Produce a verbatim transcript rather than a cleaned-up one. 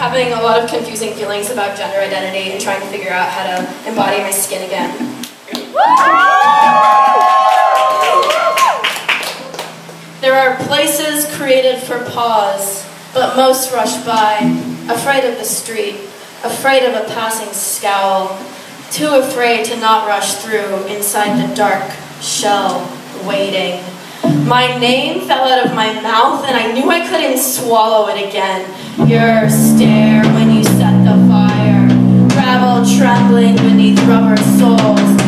having a lot of confusing feelings about gender identity and trying to figure out how to embody my skin again. There are places created for pause, but most rush by, afraid of the street, afraid of a passing scowl, too afraid to not rush through inside the dark shell, waiting. My name fell out of my mouth and I knew I couldn't swallow it again. Your stare when you set the fire, gravel trembling beneath rubber soles,